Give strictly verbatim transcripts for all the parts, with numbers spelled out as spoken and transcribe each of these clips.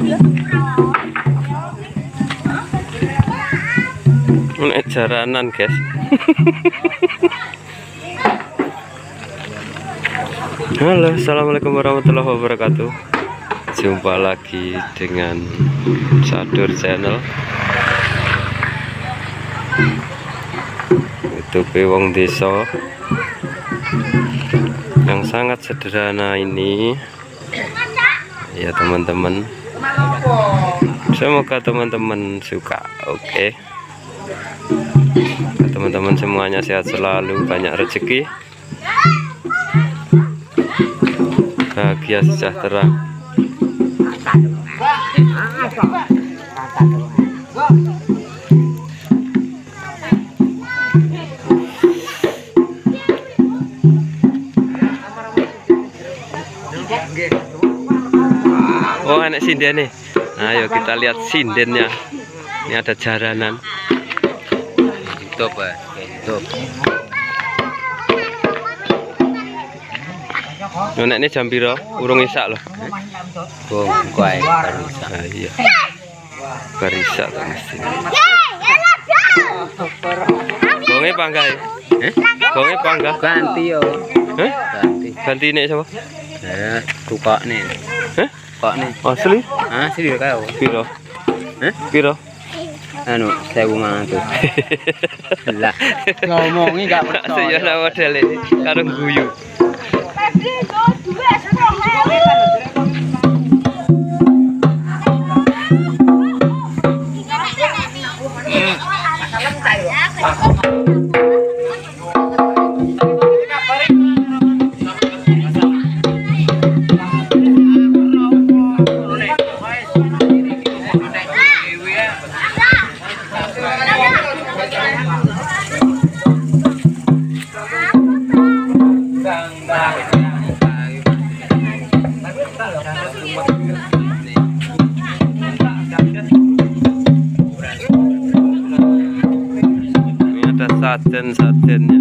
Nek jaranan, guys. Halo, assalamualaikum warahmatullahi wabarakatuh. Jumpa lagi dengan Sadur Channel. YouTube wong desa yang sangat sederhana ini, ya teman-teman. Semoga teman-teman suka. Oke, teman-teman semuanya sehat selalu, banyak rezeki, bahagia sejahtera. Oh, enak sinden nih. Ayo kita lihat sindennya. Ini ada jaranan. Top, Pak. Top. Nek ini jam piro? Urung isak loh. Oh, kuai barisa. Nah, iya. Barisa to mesti. Bonge panggah. Eh? Bonge panggah. Ganti yo. Heh? Ganti. Ganti nek sapa? Ya, tukok nih. Heh? Kok nih? Asli? Ah, sih kau. Piro? Heh? Piro? Anu, sewu mangan tuh. Lah, ngomongi gak percaya. Saya nama model ini karo guyu. Ini ada sajen-sajennya.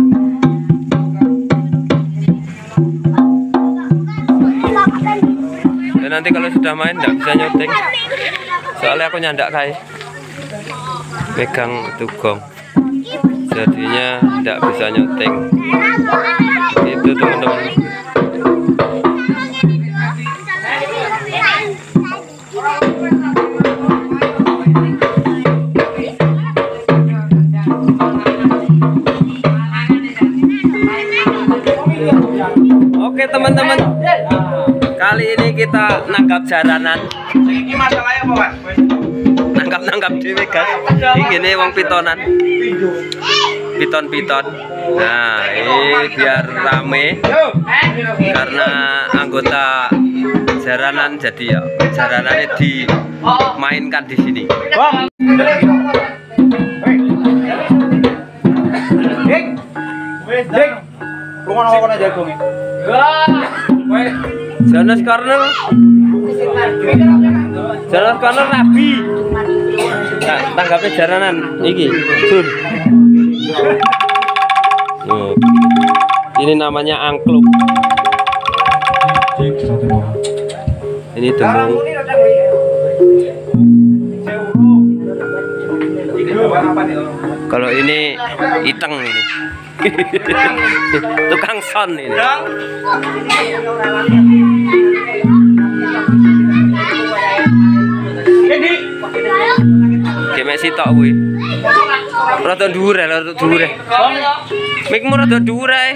Dan nanti kalau sudah main nggak bisa nyoteng, soalnya aku nyandak kai pegang tugong, jadinya nggak bisa nyoteng. Itu teman-teman. Oke teman-teman, kali ini kita nangkap jaranan. Ini masalahnya apa, Mas? Nangkap-nangkap dhewe, guys. Iki ne wong pitonan. Piton-piton. Nah, ini biar rame karena anggota jaranan, jadi ya jaranannya dimainkan di sini. Ding. Ding. Lunga nang kono jagung. Janas Corner. Janas Corner Nabi. Nah, tanggapnya jaranan iki, Sur. Oh, ini namanya angklung. Ini demung. Kalau ini iteng ini. Tukang son ini. Gemek sitok kuwi. Rada dhuwur ae, rada dhuwur ae. Mikmu rada dhuwur ae.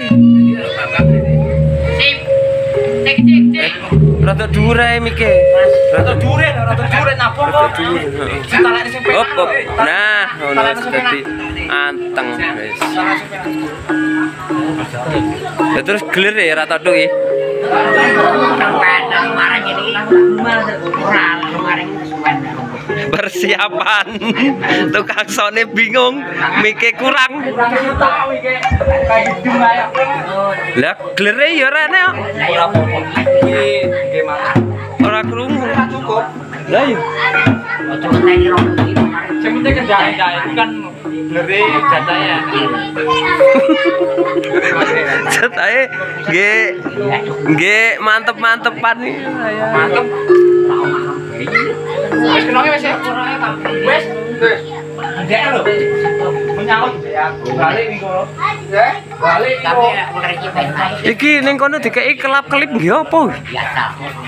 Sip. Cek cek cek. Rada dhuwur ae mike. Rada dhuwur, rada dhuwur napa kok? Ditalekne sing Hop hop. Nah, ngono wis dadi anteng wis. Ya terus gelir ya rata tok iki. Persiapan tukang sone bingung, mike kurang. Lah glere ya rene kok. Ora krungu cukup. Lah iya. Sing penting kerjaan kan blere jatahnya. Jatahe nggih nggih mantep-mantepan iki. Mantep. Enggak lho. Menyaut ya. Balik nih kok. Balik Tapi mulai kita ini Iki ning kono dikeki kelap-kelip nggih apa? biasa.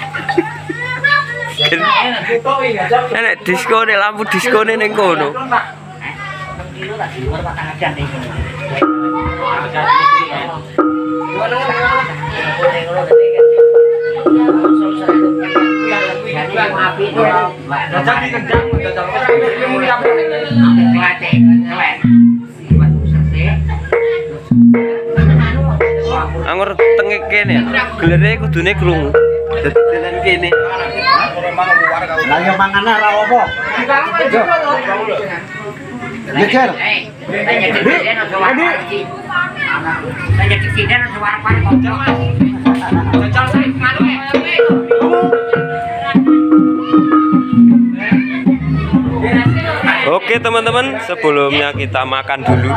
enak kok iki aja. Enek disko nih lampu disko nih ning kono. Kilo lah di luar makan aja nih. Anggur tengek kene. Gelere kudune krungu. Dalan kene. Lah yo mangane ora apa. Ngejar. Oke teman-teman, sebelumnya kita makan dulu.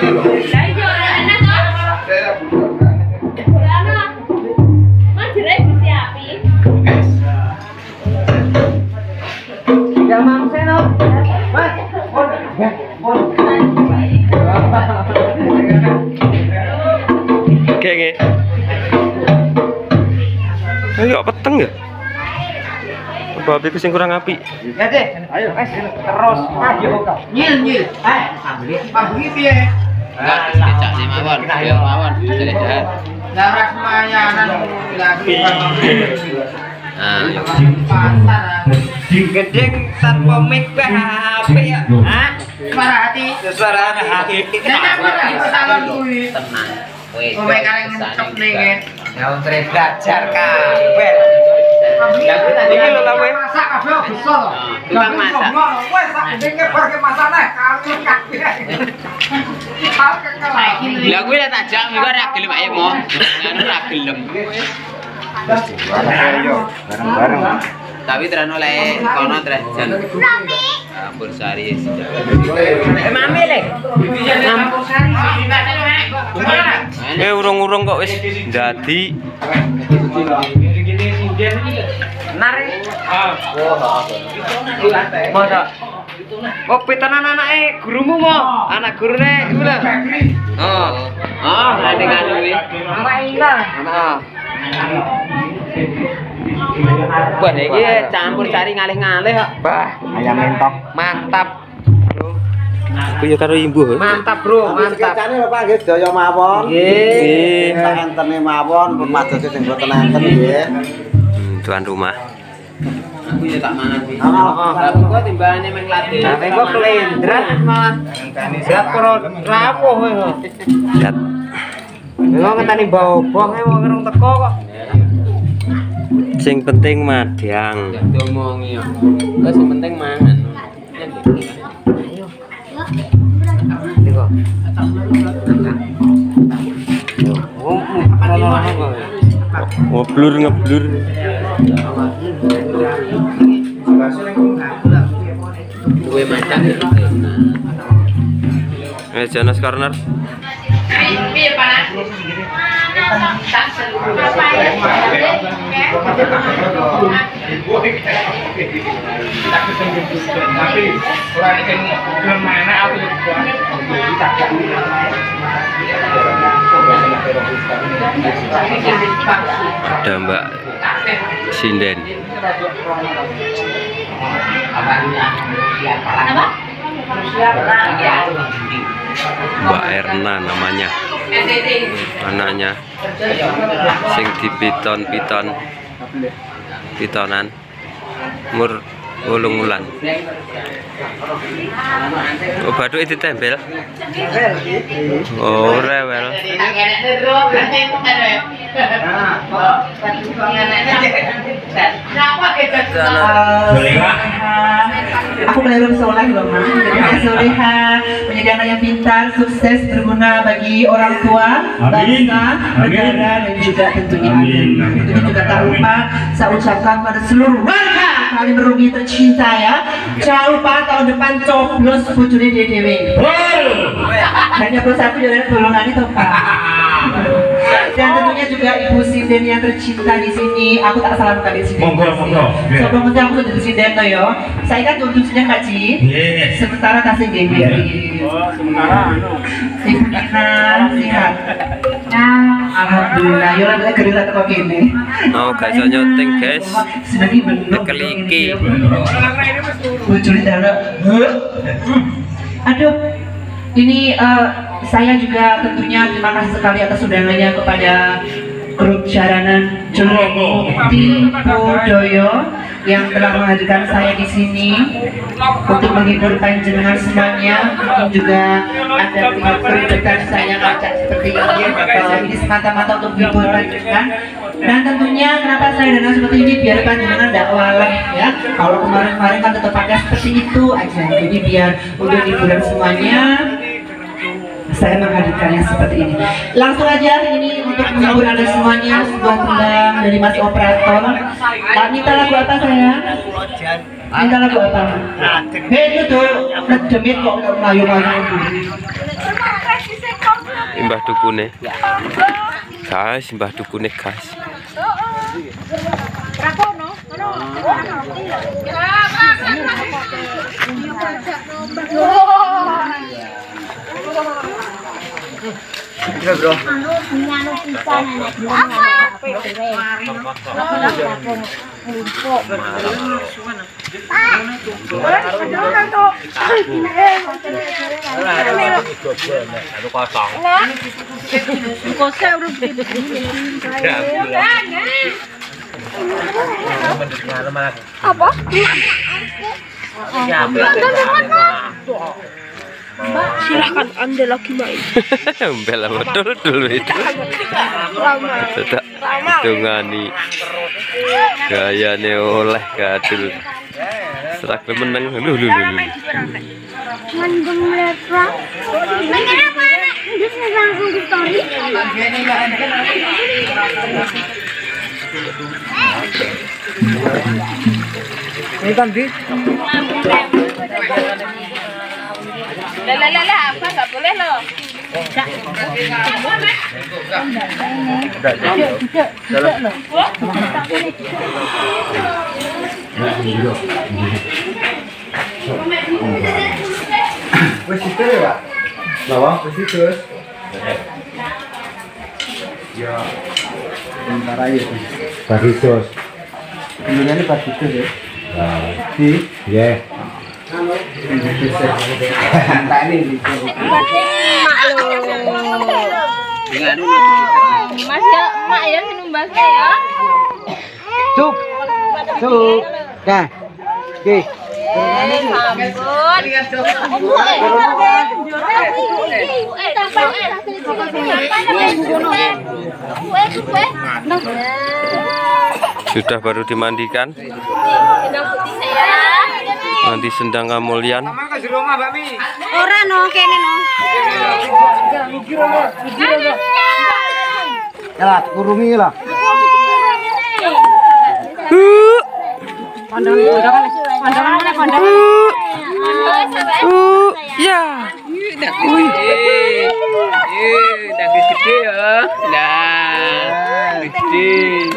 Oke, oke. Ayo peteng ya? Apa apiku sing kurang api? Ya deh, ayo guys, terus ayo kau. Nyil nyil. Eh, pabrik piye? Enggak, kecak sih mawon. Yo mawon, jadi jahat. Darah semayanan lagi. Nah, yo. Pasar. Gedeng tanpa mic H P ya. Hah? Suara hati. Suara hati. Nah, salam kuwi. Tenang. Wes. Kowe kaleng cep ning. Ya untuk belajar kabeh. Iki lho kowe masak kabeh bisa lho. Tukang masak. Wes sak gedenge barke masane kalung kabeh. Lah kuwi tak jak iku ora gelem ayo mo. Ngono ora gelem. Bareng-bareng. Tapi terano le kono terus jan. Campur sari. Eh mami le. Campur sari. Eh urung-urung kok wis dadi. Nare. Masa. Oh, pitanan anake gurumu mo. Anak gurune iku lho. Oh. Oh, ngene kan kuwi. Anak ila. Heeh. Wah, iki campur sari ngalih-ngalih kok. Bah, Ayam mentok. mantap. Aku ya karo imbuh. Mantap, Bro. Mantap. Cecane Bapak nggih sedaya mawon. Nggih. Entene mawon pemados sing boten enten nggih. Hmm, tuan rumah. Aku ya tak mangan kuwi. Heeh. Lah kok timbangane meng latih. Nah, kok kelendrat malah. Berat karo rawuh kowe kok. Lihat. Lha ngenteni bobong e wong kerung teko kok. Sing penting madang. Ya diomongi yo. Wes sing penting mangan. Niko. Oh, apa kok. Ngeblur ngeblur. Kue macam itu. Eh Jonas Corner. Piye panas? Tak seluruh apa ya? Tapi ora sing gelem mana aku Ada Mbak Sinden. Mbak Erna namanya. Anaknya sing dipiton-piton. Pitonan. Umur wolung wulan. Oh, bathuk itu tempel. Oh, rewel. Aku belajar soleh loh mas, jadi soleha menjadi anak yang pintar, sukses, berguna bagi orang tua, bangsa, negara dan juga tentunya amin. Tentunya juga tak lupa saya ucapkan pada seluruh warga kali merugi tercinta ya. Jangan lupa tahun depan coblos bojone D D W. Hanya plus satu jalan golongan itu pak. Dan tentunya juga Ibu Sinden yang tercinta di sini. Aku tak salah bukan di sini. Monggo, monggo. Sebelum itu aku sudah di Sinden toh yo. Saya kan untuk Sinden Kak Ci. Yes. Sementara tasing Dewi. Oh, sementara anu. Ibu Ina sehat. Alhamdulillah. Yo lagi kerja teko kene. Oh, gak iso nyuting, guys. Sudah dibentuk. Keliki. Muncul darah. Aduh. Ini uh, saya juga tentunya terima kasih sekali atas undangannya kepada grup Jaranan Jolomukti Budoyo yang telah menghadirkan saya di sini untuk menghibur panjenengan semuanya. Mungkin juga ada pihak keribetan saya ngajak seperti ini. Uh, ini semata-mata untuk menghibur panjenengan. Dan tentunya kenapa saya dandan seperti ini biar panjenengan tidak waleh ya. Kalau kemarin-kemarin kan tetap pakai seperti itu aja. Jadi biar untuk hiburan semuanya saya menghadirkannya seperti ini. Langsung aja ini untuk menghibur anda semuanya sebuah tembang dari Mas Operator. Pak, minta lagu apa saya? Minta lagu apa? Hei itu tuh ngedemit kok melayu-melayu. Mbah dukune. Guys, mbah dukune guys. Iya, Bro. Apa? Silahkan Anda lagi main. Bela betul dulu itu. Tidak dongani. Gayane oleh gadul. Serak meneng lu lu lu. Mendem lepra. Mengen apa anak? Dia langsung di story. Ini kan di. Lah lah lah lah, apa nggak boleh loh. Wes itu ya, Pak. Bawa wes itu. Ya. Sementara itu. Barisos. Kemudian ini barisos ya. Di. Ya. Mas ya, mak ya minum basah ya. Cuk. Cuk. Nah. Oke. Sudah baru dimandikan. Mandi sendang kamulyan. Ora no kene no. Ya, kurungi lah. Pandangan pandangan pandangan mana pandangan. Uh, ya. Wih. Eh, udah gede ya. Nah, gede.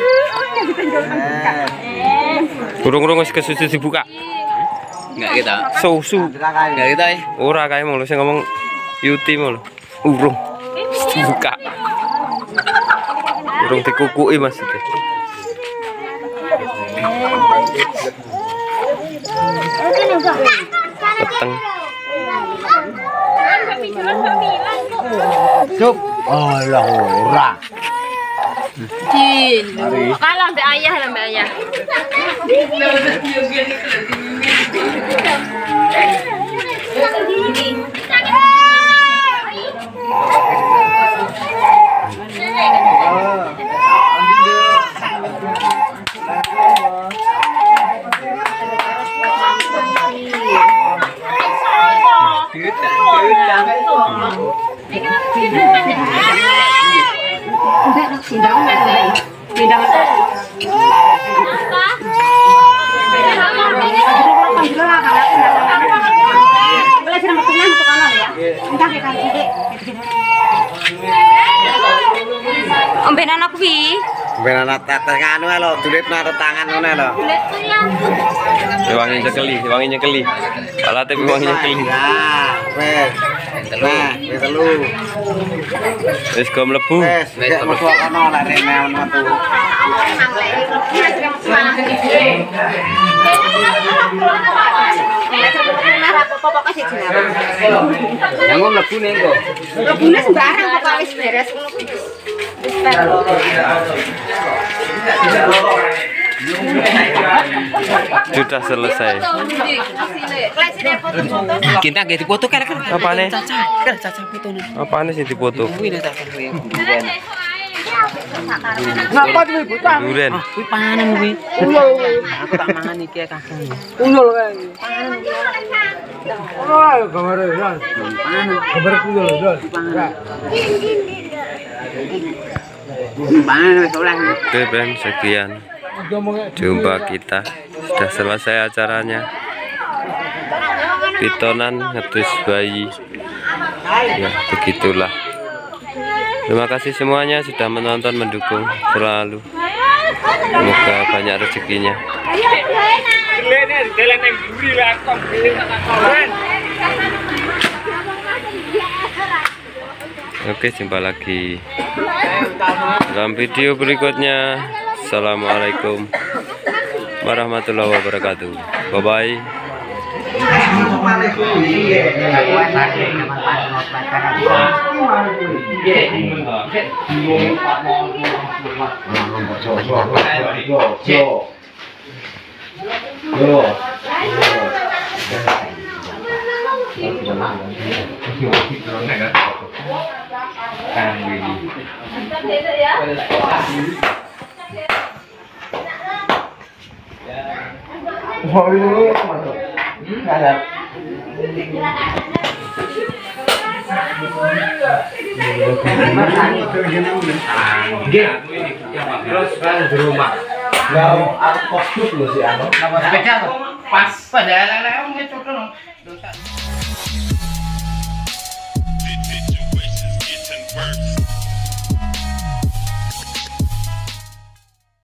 Urung-urung wis kesusu dibuka. Enggak kita. Susu. Enggak kita ya. Ora kae mulu sing ngomong Yuti mulu. Urung. Dibuka. Urung dikukuki maksudnya. Peteng. Cuk. Allah ora. Jin. Kalah mbak ayah lah mbak ayah. Ben ana tetes nganu lho, dulit nang tangan ngene lho. Wangi nyekeli, wangi nyekeli. Alatnya wangi nyekeli. Nah, wes. Nah, wes telu. Wis go mlebu. Wes, wes metu kono lek rene metu. Yang mlebu ning kok. Lebune sembarang pokoknya wis beres. Sudah selesai. Kita nggih dipoto kan. Apa nih? Kan caca foto nih. Apa nih sih dipoto? Kuwi nek tak Ngapa tuh ibu tang? Duren. kuwi panen kuwi. Aku tak mangan iki kakang. Unul kae. Oh, gambar ya. Panen. Gambar kulo lho. Panen wis oleh. Oke, Ben, sekian. Jumpa kita. Sudah selesai acaranya. Pitonan ngetus bayi. Ya, begitulah. Terima kasih semuanya sudah menonton, mendukung selalu. Semoga banyak rezekinya. Oke, jumpa lagi dalam video berikutnya. Assalamualaikum warahmatullahi wabarakatuh. Bye bye. Terus kan di rumah. Lah aku kostus lho si anu. Pas pada lele-lele ngecok